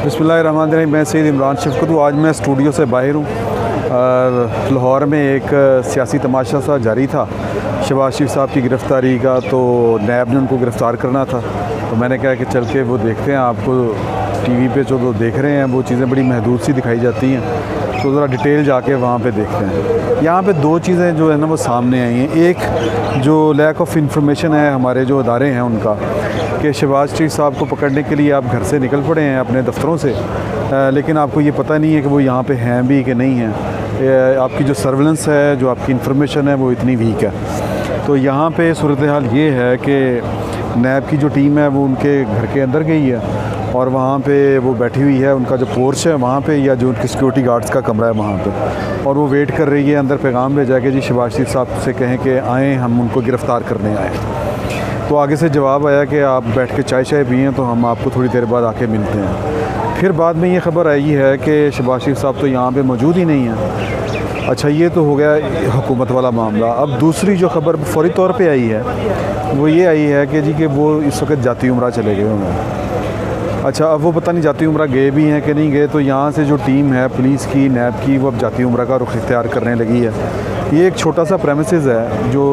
बिस्मिल्लाहिर्रहमानिर्रहीम। मैं सैयद इमरान शफ़क़त हूँ। आज मैं स्टूडियो से बाहर हूँ। लाहौर में एक सियासी तमाशा सा जारी था शहबाज शरीफ साहब की गिरफ़्तारी का, तो नैब ने उनको गिरफ़्तार करना था। तो मैंने कहा कि चल के वो देखते हैं। आपको टीवी पे जो देख रहे हैं वो चीज़ें बड़ी महदूद सी दिखाई जाती हैं, तो ज़रा डिटेल जाके वहाँ पे देखते हैं। यहाँ पे दो चीज़ें जो है ना वो सामने आई हैं। एक जो लैक ऑफ इंफॉर्मेशन है हमारे जो अदारे हैं उनका, कि शहबाज शरीफ साहब को पकड़ने के लिए आप घर से निकल पड़े हैं अपने दफ्तरों से, लेकिन आपको ये पता नहीं है कि वो यहाँ पे हैं भी कि नहीं हैं। आपकी जो सर्विलेंस है, जो आपकी इंफॉर्मेशन है वो इतनी वीक है। तो यहाँ पे सूरत हाल ये है कि नैब की जो टीम है वो उनके घर के अंदर गई है और वहाँ पे वो बैठी हुई है। उनका जो पोर्च है वहाँ पे, या जो उनकी सिक्योरिटी गार्ड्स का कमरा है वहाँ पे, और वो वेट कर रही है। अंदर पैगाम भेजा कि जी शहबाज शरीफ साहब से कहें कि आएँ, हम उनको गिरफ़्तार करने आए। तो आगे से जवाब आया कि आप बैठ के चाय पिएँ, तो हम आपको थोड़ी देर बाद आके मिलते हैं। फिर बाद में ये ख़बर आई है कि शहबाज शरीफ साहब तो यहाँ पे मौजूद ही नहीं है। अच्छा, ये तो हो गया हुकूमत वाला मामला। अब दूसरी जो ख़बर फ़ौरी तौर पे आई है वो ये आई है कि जी कि वो इस वक्त जाती उम्रा चले गए होंगे। अच्छा, अब वो पता नहीं जाती उम्रा गए भी हैं कि नहीं गए। तो यहाँ से जो टीम है पुलिस की, नैब की, वो अब जाती उम्रा का रुख इख्तियार करने लगी है। ये एक छोटा सा प्रेमिसेस है जो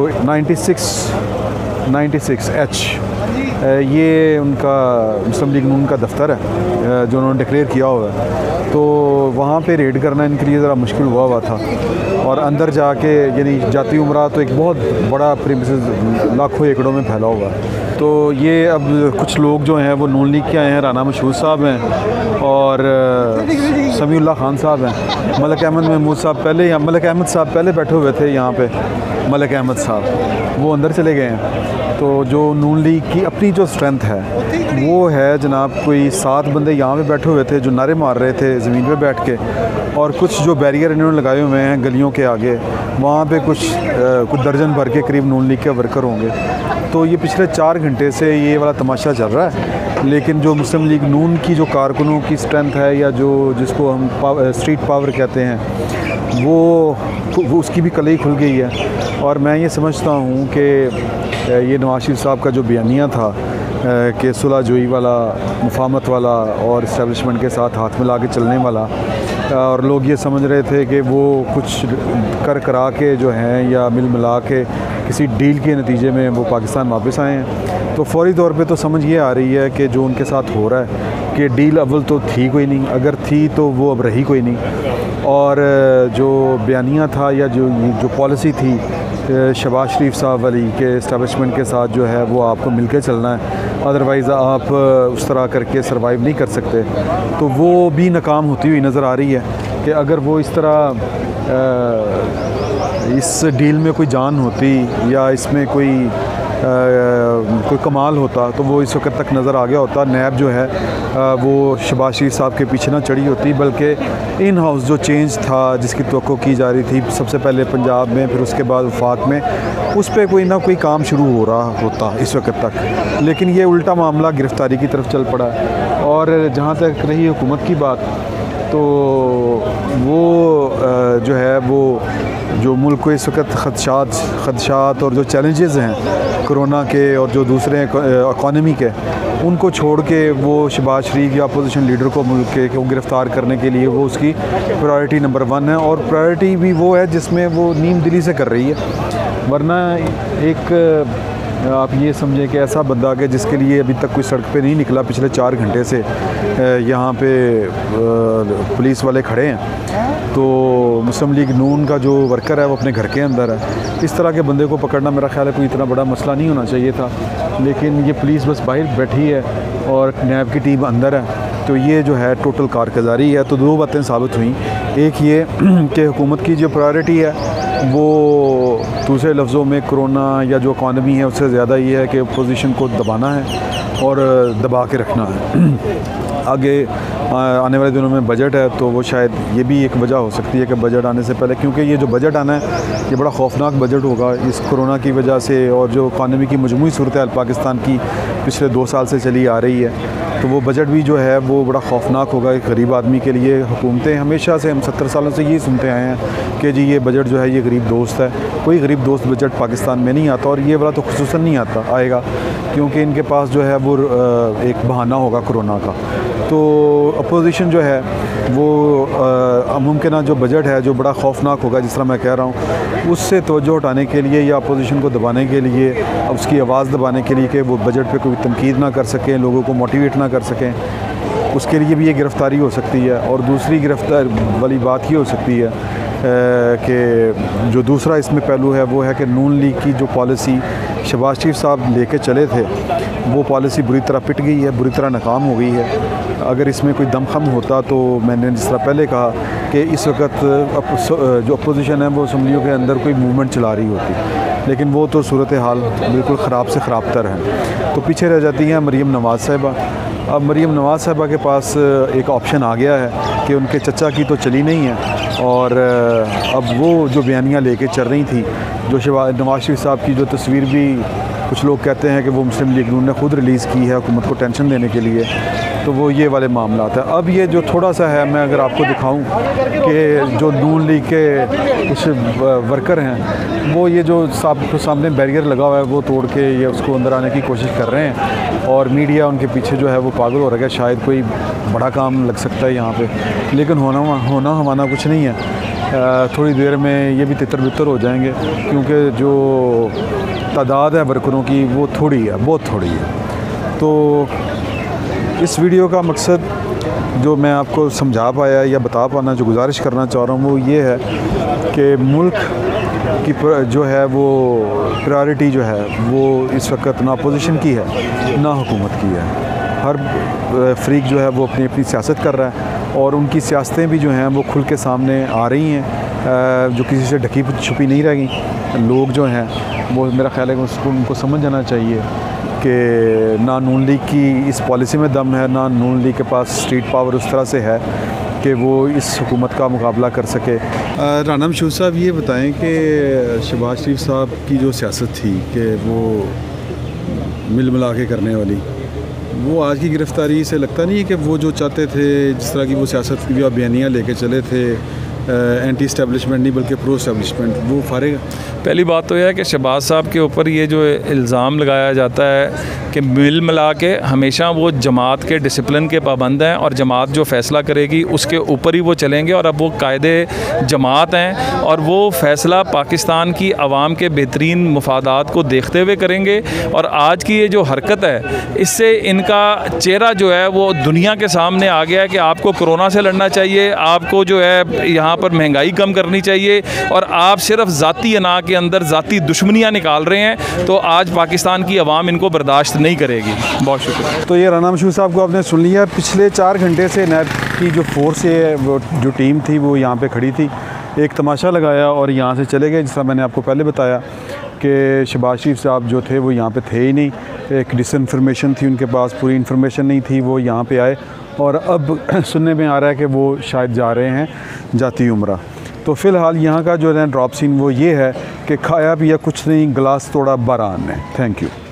96H, ये उनका मुस्लिम लीग नून का दफ्तर है जो उन्होंने डिक्लेयर किया हुआ है। तो वहाँ पे रेड करना इनके लिए ज़रा मुश्किल हुआ था, और अंदर जाके, यानी जाती उम्रा तो एक बहुत बड़ा प्रीमिसेस लाखों एकड़ों में फैला हुआ है। तो ये अब कुछ लोग जो हैं वो नून लीग के आए हैं। राना मशहूद साहब हैं और समीउल्लाह खान साहब हैं। मलिक अहमद महमूद साहब पहले, मलिक अहमद साहब पहले बैठे हुए थे यहाँ पे। मलिक अहमद साहब वो अंदर चले गए हैं। तो जो नून लीग की अपनी जो स्ट्रेंथ है वो है जनाब, कोई 7 बंदे यहाँ पे बैठे हुए थे जो नारे मार रहे थे ज़मीन पे बैठ के, और कुछ जो बैरियर इन्होंने लगाए हुए हैं गलियों के आगे, वहाँ पे कुछ दर्जन भर के करीब नून लीग के वर्कर होंगे। तो ये पिछले 4 घंटे से ये वाला तमाशा चल रहा है। लेकिन जो मुस्लिम लीग नून की जो कारकुनों की स्ट्रेंथ है, या जो जिसको हम स्ट्रीट पावर कहते हैं, वो उसकी भी कलई खुल गई है। और मैं ये समझता हूँ कि ये नवाज शरीफ साहब का जो बयानिया था कि सुलह जोई वाला, मुफाहमत वाला और इस्टेब्लिशमेंट के साथ हाथ मिला के चलने वाला, और लोग ये समझ रहे थे कि वो कुछ करा के जो हैं या मिल मिला के किसी डील के नतीजे में वो पाकिस्तान वापस आए हैं। तो फौरी तौर पे तो समझ ये आ रही है कि जो उनके साथ हो रहा है कि डील अव्वल तो थी कोई नहीं, अगर थी तो वो अब रही कोई नहीं। और जो बयानिया था या जो पॉलिसी थी शहबाज शरीफ साहब वाली के इस्टेब्लिशमेंट के साथ जो है वो आपको मिल के चलना है, अदरवाइज़ आप उस तरह करके सर्वाइव नहीं कर सकते, तो वो भी नाकाम होती हुई नज़र आ रही है। कि अगर वो इस तरह इस डील में कोई जान होती या इसमें कोई कमाल होता तो वो इस वक्त तक नज़र आ गया होता। नैब जो है वो शहबाज शरीफ साहब के पीछे ना चढ़ी होती, बल्कि इन हाउस जो चेंज था जिसकी तवक्को की जा रही थी, सबसे पहले पंजाब में, फिर उसके बाद वफाक में, उस पर कोई ना कोई काम शुरू हो रहा होता इस वक्त तक। लेकिन ये उल्टा मामला गिरफ़्तारी की तरफ चल पड़ा। और जहाँ तक रही हुकूमत की बात, तो वो जो है वो जो मुल्क को इस वक्त खदशात और जो चैलेंजेस हैं कोरोना के और जो दूसरे इकॉनमी के, उनको छोड़ के वो शहबाज शरीफ या अपोजिशन लीडर को मुल्क के को गिरफ़्तार करने के लिए वो उसकी प्रायोरिटी नंबर 1 है। और प्रायोरिटी भी वो है जिसमें वो नीम दिली से कर रही है। वरना एक आप ये समझें कि ऐसा बंदा कि जिसके लिए अभी तक कोई सड़क पे नहीं निकला पिछले 4 घंटे से, यहाँ पे पुलिस वाले खड़े हैं। तो मुस्लिम लीग नून का जो वर्कर है वो अपने घर के अंदर है। इस तरह के बंदे को पकड़ना मेरा ख्याल है कोई इतना बड़ा मसला नहीं होना चाहिए था, लेकिन ये पुलिस बस बाहर बैठी है और नैब की टीम अंदर है। तो ये जो है टोटल कारगुजारी है। तो 2 बातें साबित हुई। एक ये कि हुकूमत की जो प्रायोरिटी है वो दूसरे लफ्ज़ों में कोरोना या जो इकॉनमी है उससे ज़्यादा ये है कि अपोजिशन को दबाना है और दबा के रखना है। आगे आने वाले दिनों में बजट है, तो वो शायद ये भी एक वजह हो सकती है कि बजट आने से पहले, क्योंकि ये जो बजट आना है ये बड़ा खौफनाक बजट होगा इस कोरोना की वजह से, और जो इकॉनमी की मजमूई सूरत हाल पाकिस्तान की पिछले 2 साल से चली आ रही है, तो वो बजट भी जो है वो बड़ा खौफनाक होगा एक गरीब आदमी के लिए। हुकूमतें हमेशा से, हम 70 सालों से ये सुनते आए हैं कि जी ये बजट जो है ये गरीब दोस्त है। कोई गरीब दोस्त बजट पाकिस्तान में नहीं आता, और ये वाला तो खुसूसन नहीं आएगा, क्योंकि इनके पास जो है वो एक बहाना होगा कोरोना का। तो अपोजिशन जो है वो मुमकिन जो बजट है जो बड़ा खौफनाक होगा, जिस तरह मैं कह रहा हूँ, उससे तवज्जो हटाने के लिए या अपोजिशन को दबाने के लिए, उसकी आवाज़ दबाने के लिए कि वो बजट पे कोई तनकीद ना कर सकें, लोगों को मोटिवेट ना कर सकें, उसके लिए भी ये गिरफ़्तारी हो सकती है। और दूसरी गिरफ़्तार वाली बात ये हो सकती है कि जो दूसरा इसमें पहलू है वो है कि नून लीग की जो पॉलिसी शहबाज शरीफ साहब लेके चले थे, वो पॉलिसी बुरी तरह पिट गई है, बुरी तरह नाकाम हो गई है। अगर इसमें कोई दमखम होता तो मैंने जिस तरह पहले कहा कि इस वक्त जो अपोजिशन है वो असम्बलियों के अंदर कोई मूवमेंट चला रही होती, लेकिन वो तो सूरत हाल बिल्कुल ख़राब से ख़राब तर है। तो पीछे रह जाती हैं मरीम नवाज़ साहिबा। अब मरीम नवाज़ साहिबा के पास एक ऑप्शन आ गया है कि उनके चचा की तो चली नहीं है, और अब वो जो बयानियाँ लेके चल रही थी, जो नवाज़ शरीफ साहब की जो तस्वीर भी कुछ लोग कहते हैं कि वो मुस्लिम लीग नून ने ख़ुद रिलीज़ की है हुकूमत को टेंशन देने के लिए, तो वो ये वाले मामला है। अब ये जो थोड़ा सा है, मैं अगर आपको दिखाऊं कि जो नून लीग के कुछ वर्कर हैं वो ये जो सामने बैरियर लगा हुआ है वो तोड़ के ये उसको अंदर आने की कोशिश कर रहे हैं, और मीडिया उनके पीछे जो है वो पागल हो रहा है, शायद कोई बड़ा काम लग सकता है यहाँ पे, लेकिन होना हमारा कुछ नहीं है। थोड़ी देर में ये भी तितर बितर हो जाएंगे, क्योंकि जो तादाद है वर्करों की वो थोड़ी है, बहुत थोड़ी है। तो इस वीडियो का मकसद जो मैं आपको समझा पाया या बता पाना जो गुजारिश करना चाह रहा हूँ वो ये है कि मुल्क की जो है वो प्रायोरिटी जो है वो इस वक्त ना अपोजिशन की है ना हुकूमत की है। हर फ्रीक जो है वो अपनी अपनी सियासत कर रहा है, और उनकी सियासतें भी जो हैं वो खुल के सामने आ रही हैं, जो किसी से ढकी छुपी नहीं रह गई। लोग जो हैं वो मेरा ख्याल है कि उसको उनको समझ जाना चाहिए कि ना नून लीग की इस पॉलिसी में दम है, ना नून लीग के पास स्ट्रीट पावर उस तरह से है कि वो इस हुकूमत का मुकाबला कर सके। राना मशहूद साहब ये बताएं कि शहबाज शरीफ साहब की जो सियासत थी कि वो मिल मिला के करने वाली, वो आज की गिरफ़्तारी से लगता नहीं है कि वो जो चाहते थे, जिस तरह की वो सियासत की बयानियाँ लेके चले थे, एंटी इस्टेब्लिशमेंट नहीं बल्कि प्रो इस्टेब्लिशमेंट, वो फारेगा। पहली बात तो यह है कि शहबाज साहब के ऊपर ये जो इल्ज़ाम लगाया जाता है कि मिल मिला के हमेशा वो जमात के डिसिप्लिन के पाबंद हैं और जमात जो फ़ैसला करेगी उसके ऊपर ही वो चलेंगे, और अब वो कायदे जमात हैं और वो फ़ैसला पाकिस्तान की आवाम के बेहतरीन मुफादात को देखते हुए करेंगे। और आज की ये जो हरकत है इससे इनका चेहरा जो है वो दुनिया के सामने आ गया है कि आपको कोरोना से लड़ना चाहिए, आपको जो है यहाँ पर महंगाई कम करनी चाहिए, और आप सिर्फ ज़ाती अना के अंदर ज़ाती दुश्मनियाँ निकाल रहे हैं। तो आज पाकिस्तान की आवाम इनको बर्दाश्त नहीं करेगी। बहुत शुक्रिया। तो ये राना मशहूद साहब को आपने सुन लिया। पिछले 4 घंटे से नैब की जो फोर्स है, वो जो टीम थी वो यहाँ पे खड़ी थी, एक तमाशा लगाया और यहाँ से चले गए। जिस तरह मैंने आपको पहले बताया कि शहबाज शरीफ साहब जो थे वो यहाँ पे थे ही नहीं, एक डिसइंफॉर्मेशन थी उनके पास, पूरी इन्फॉर्मेशन नहीं थी, वो यहाँ पे आए और अब सुनने में आ रहा है कि वो शायद जा रहे हैं जाती उम्रा। तो फ़िलहाल यहाँ का जो है ड्रॉप सीन वो ये है कि खाया पिया कुछ नहीं, गिलास तोड़ा बारान ने। Thank you.